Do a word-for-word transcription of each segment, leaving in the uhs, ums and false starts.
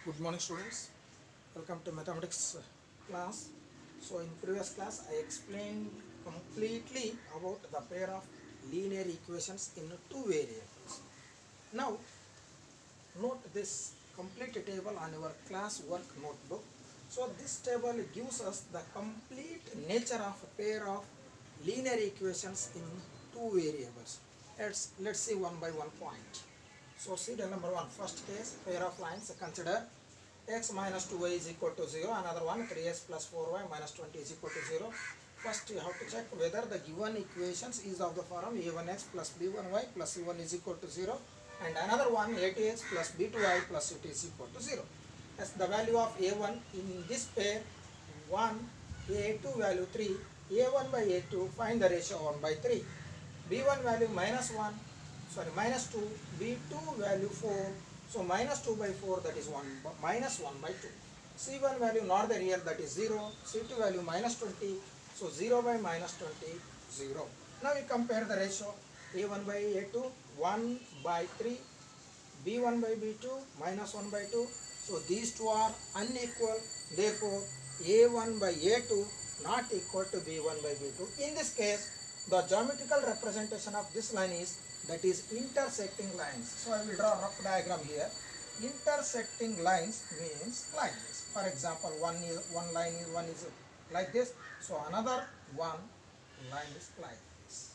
Good morning, students. Welcome to mathematics class. So in previous class I explained completely about the pair of linear equations in two variables. Now note this complete table on your class work notebook. So this table gives us the complete nature of a pair of linear equations in two variables. Let's let's see one by one point. So see the number one, first case, pair of lines. Consider x minus two y is equal to zero. Another one, three x plus four y minus twenty is equal to zero. First you have to check whether the given equations is of the form a one x plus b one y plus c one is equal to zero, and another one, a two x plus b two y plus c two is equal to zero. As the value of a one in this pair one, a two value three, a one by a two, find the ratio one by three. b one value minus one, sorry minus two, b two value four, so minus two by four, that is one minus one by two. c one value not the real, that is zero. c two value minus twenty, so zero by minus twenty, zero. Now we compare the ratio a one by a two, one by three, b one by b two minus one by two. So these two are unequal, therefore a one by a two not equal to b one by b two. In this case, the geometrical representation of this line is, that is intersecting lines. So I will draw a rough diagram here. Intersecting lines means like this. For example, one is one line is one is like this, so another one line is like this.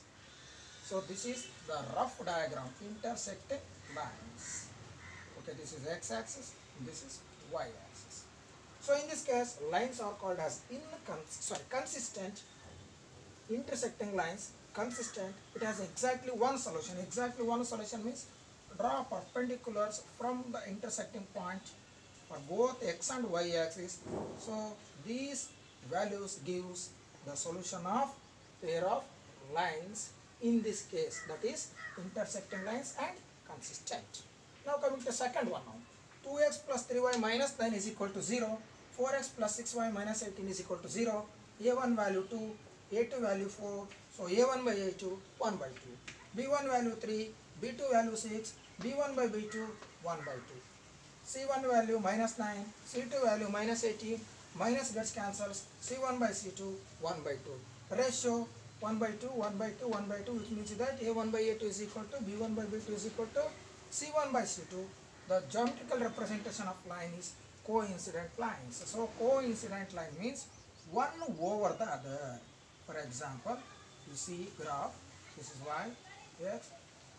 So this is the rough diagram, intersecting lines. Okay, this is x-axis, this is y-axis. So in this case, lines are called as incons sorry consistent. Intersecting lines, consistent. It has exactly one solution. Exactly one solution means draw perpendiculars from the intersecting point for both x and y axis. So these values gives the solution of pair of lines in this case, that is intersecting lines and consistent. Now coming to second one now. two x plus three y minus nine is equal to zero. four x plus six y minus eighteen is equal to zero. a one value two, a two value four, so a one by a two, one by two. b one value three, b two value six, b one by b two, one by two. c one value minus nine, c two value minus eighteen, minus gets cancels, c one by c two, one by two. Ratio one by two, one by two, one by two, which means that a one by a two is equal to b one by b two is equal to c one by c two. The geometrical representation of line is coincident lines. So coincident line means one over the other. For example, you see graph, this is y, x,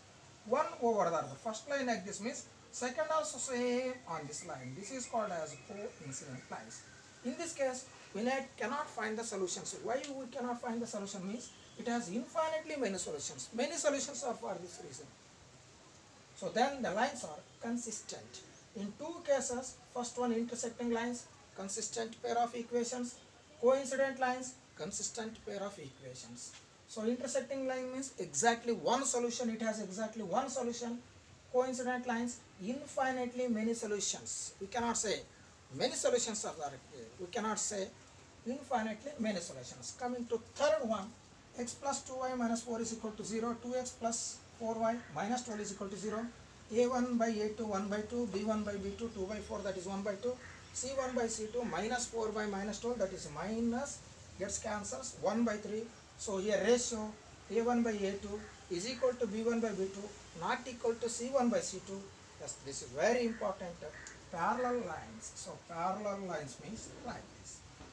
one over the other. First line like this means second also same on this line. This is called as coincident lines. In this case, we cannot find the solutions. Why we cannot find the solution means it has infinitely many solutions. Many solutions are for this reason. So then the lines are consistent. In two cases, first one intersecting lines, consistent pair of equations. Coincident lines, consistent pair of equations. So intersecting line means exactly one solution, it has exactly one solution. Coincident lines, infinitely many solutions. We cannot say many solutions are there. We cannot say infinitely many solutions. Coming to third one, x plus two y minus four is equal to zero, two x plus four y minus twelve is equal to zero, a one by a two, one by two, b one by b two, two by four, that is one by two, c one by c two, minus four by minus twelve, that is minus, gets cancels, one by three. So here ratio a one by a two is equal to b one by b two, not equal to c one by c two. Yes, this is very important. Parallel lines. So parallel lines means like this.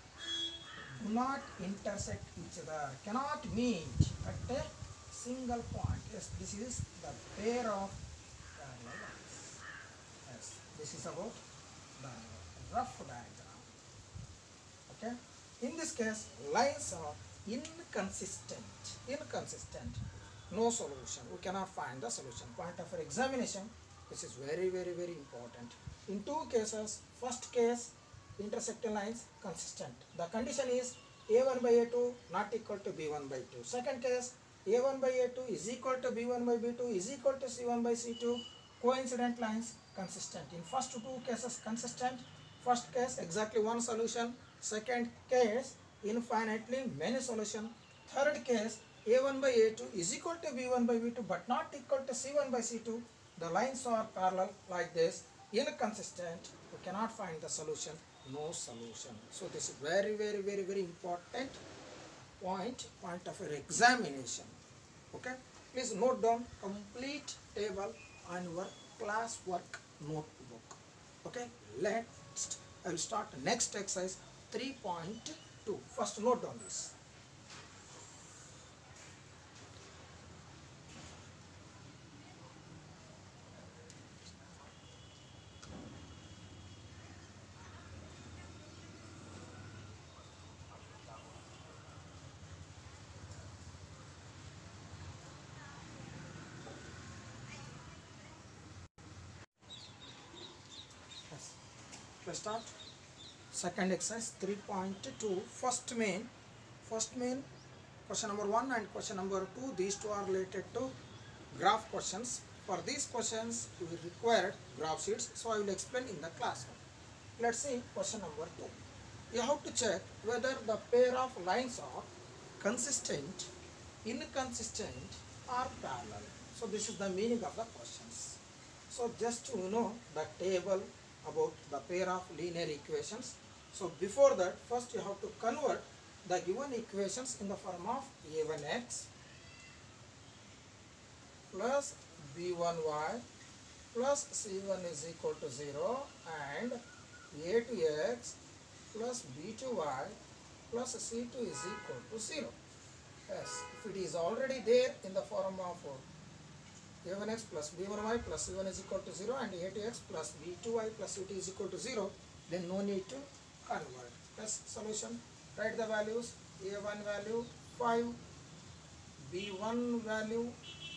Do not intersect each other, cannot meet at a single point. Yes, this is the pair of parallel lines. Yes, this is about the rough diagram. Okay. In this case, lines are inconsistent. Inconsistent. No solution. We cannot find the solution. Point of examination. This is very, very, very important. In two cases, first case, intersecting lines consistent. The condition is a one by a two not equal to b one by two. Second case, a one by a two is equal to b one by b two is equal to c one by c two. Coincident lines consistent. In first two cases consistent. First case exactly one solution. Second case infinitely many solution. Third case a one by a two is equal to b one by b two but not equal to c one by c two. The lines are parallel like this, inconsistent. we cannot find the solution, no solution. So this is very very very very important point point of your examination. Okay, please note down complete table on your classwork notebook. Okay, let's I will start next exercise three point two. First note down this. Yes. Let's start. Second exercise three point two. First main. First main question number one and question number two. These two are related to graph questions. For these questions, we required graph sheets. So I will explain in the class. Let's see question number two. You have to check whether the pair of lines are consistent, inconsistent, or parallel. So this is the meaning of the questions. So just to know the table about the pair of linear equations. So before that, first you have to convert the given equations in the form of a one x plus b one y plus c one is equal to zero and a two x plus b two y plus c two is equal to zero. Yes, if it is already there in the form of a one x plus b one y plus c one is equal to zero and a two x plus b two y plus c two is equal to zero, then no need to convert. Yes, solution. Write the values. a one value five, b one value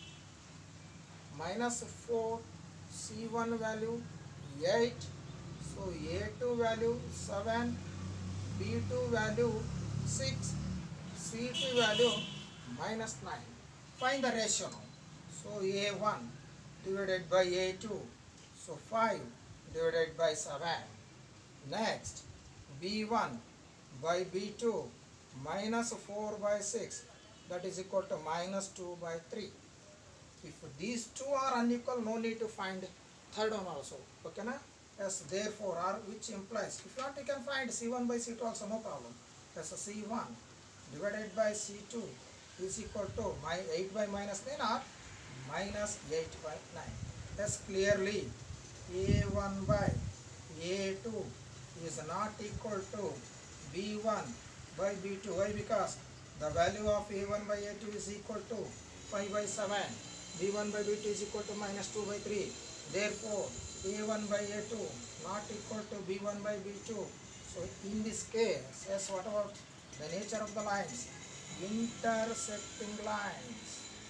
minus four, c one value eight, so a two value seven, b two value six, c two value minus nine. Find the ratio now. So a one divided by a two, so five divided by seven. Next, b one by b two minus four by six, that is equal to minus two by three. If these two are unequal, no need to find third one also. Okay na? Yes, therefore R, which implies, if not you can find c one by c two also, no problem. Yes, c one divided by c two is equal to my eight by minus nine or minus eight by nine. Yes, clearly a one by a two is not equal to b one by b two. Why? Because the value of a one by a two is equal to five by seven. b one by b two is equal to minus two by three. Therefore, a one by a two not equal to b one by b two. So, in this case, yes, what about the nature of the lines? Intersecting lines.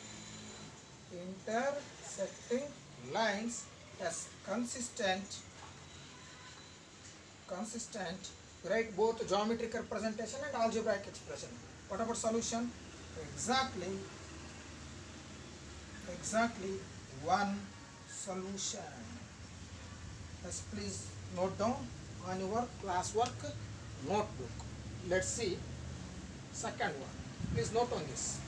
Intersecting lines as consistent. Consistent. Write both geometric representation and algebraic expression. What about solution? Exactly. Exactly one solution. Yes, please note down on your classwork notebook. Let's see second one. Please note on this.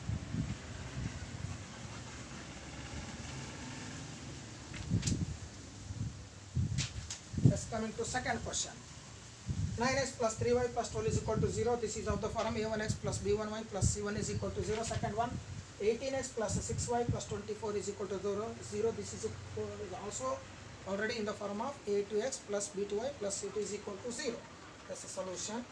Let's come into second question. nine x plus three y plus twelve is equal to zero. This is of the form a one x plus b one y plus c one is equal to zero. Second one, eighteen x plus six y plus twenty-four is equal to zero. This is also already in the form of a two x plus b two y plus c two is equal to zero. That's the solution.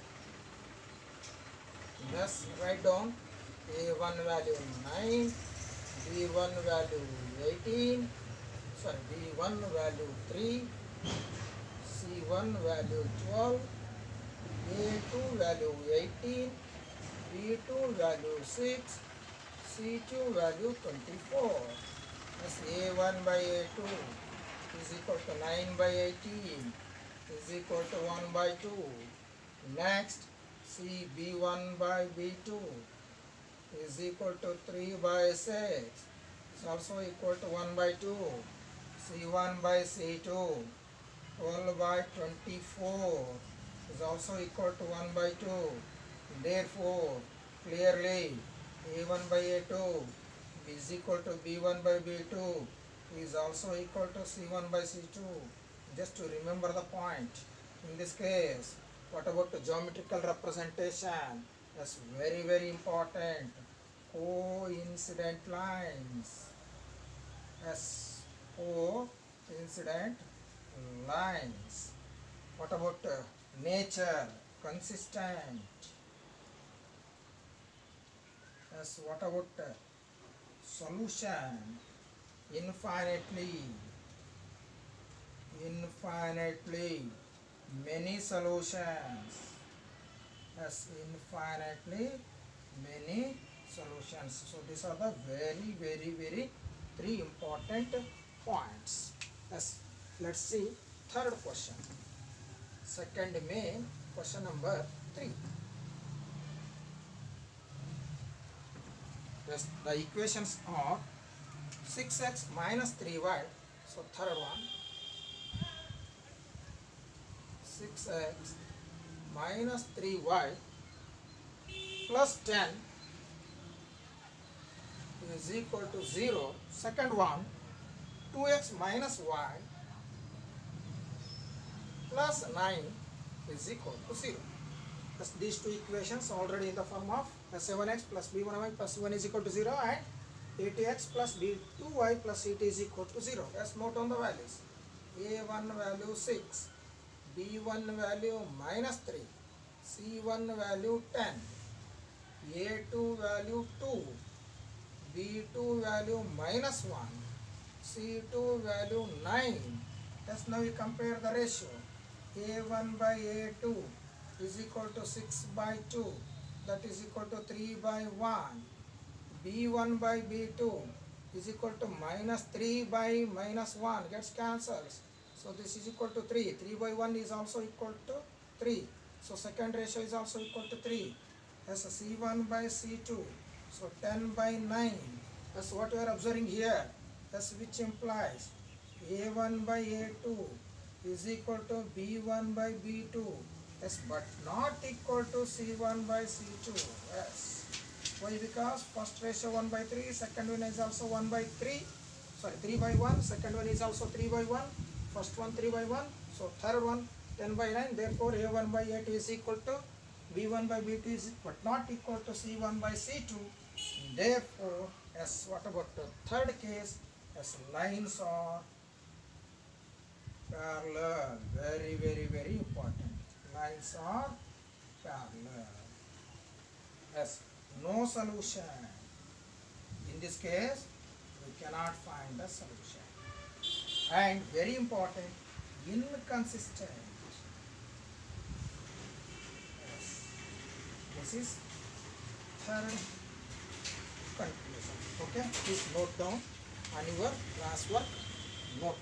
Thus, write down a one value nine, b one value eighteen, sorry, b one value three, c one value twelve, a two value eighteen, b two value six, c two value twenty-four. Thus, a one by a two is equal to nine by eighteen is equal to one by two. Next, C b one by b two is equal to three by six is also equal to one by two. c one by c two, twelve by twenty-four is also equal to one by two. Therefore, clearly a one by a two is equal to b one by b two is also equal to c one by c two. Just to remember the point. In this case, what about the geometrical representation? That's very very important. Coincident lines. Yes, coincident lines. What about uh, nature? Consistent. Yes, what about uh, solution? Infinitely. Infinitely. Many solutions. Yes, infinitely many solutions. So these are the very very very three important points. Yes, let's see third question. Second May, question number three. Yes, the equations are six x minus three y. So third one, six x minus three y plus ten is equal to zero. Second one, two x minus y plus nine is equal to zero. Thus these two equations already in the form of seven x plus b one y plus c one is equal to zero and eight x plus b two y plus c two is equal to zero. Let's note on the values. a one value six, b one value minus three, c one value ten, a two value two, b two value minus one, c two value nine. Let's now we compare the ratio. a one by a two is equal to six by two, that is equal to three by one. b one by b two is equal to minus three by minus one, gets cancelled. So this is equal to three. three by one is also equal to three. So second ratio is also equal to three. As c one by c two. So ten by nine. That's what we are observing here. That's which implies a one by a two is equal to b one by b two. Yes, but not equal to c one by c two. Yes. Why? Because first ratio one by three, second one is also one by three. Sorry, three by one, second one is also three by one, first one three by one, so third one ten by nine. Therefore, a one by a two is equal to b one by b two is but not equal to c one by c two. Therefore, as what about the third case? As lines are parallel. Very, very, very important. Lines are parallel. Yes, no solution. In this case, we cannot find the solution. And very important, inconsistent. Yes. This is third conclusion. Okay, please note down on your classwork notebook.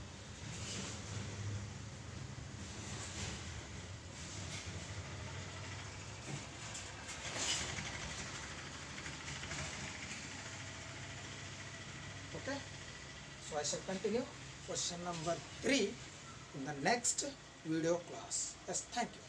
Okay, so I shall continue question number three in the next video class. Yes, thank you.